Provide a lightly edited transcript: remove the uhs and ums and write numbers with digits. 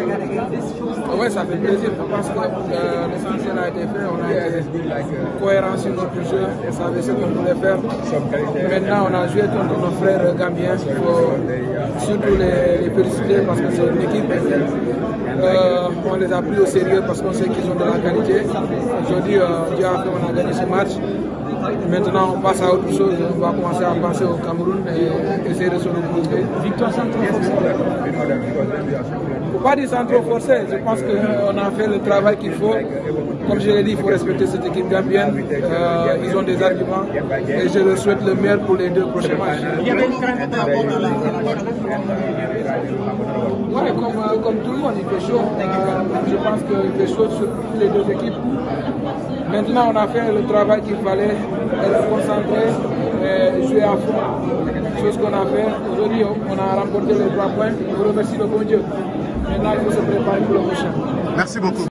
Oui, ça fait plaisir. Je pense que l'essentiel a été fait. On a été cohérent sur notre jeu et savait ce qu'on voulait faire. Maintenant, on a joué contre nos frères gambiens. Il faut surtout les féliciter parce que c'est une équipe. On les a pris au sérieux parce qu'on sait qu'ils ont de la qualité. Aujourd'hui, Dieu a fait, on a gagné ce match. Maintenant, on passe à autre chose. On va commencer à penser au Cameroun et essayer de se retrouver. Victoire sans trop forcer. Il ne faut pas dire sans trop forcer. Je pense qu'on a fait le travail qu'il faut. Comme je l'ai dit, il faut respecter cette équipe gambienne. Ils ont des arguments et je leur souhaite le meilleur pour les 2 prochains matchs. Oui, comme tout le monde, il fait chaud. Je pense qu'il fait chaud sur toutes les 2 équipes. Maintenant, on a fait le travail qu'il fallait, être concentré et jouer à fond. Chose qu'on a fait. Aujourd'hui, on a remporté les 3 points. Je vous remercie le bon Dieu. Maintenant, il faut se préparer pour le prochain. Merci beaucoup.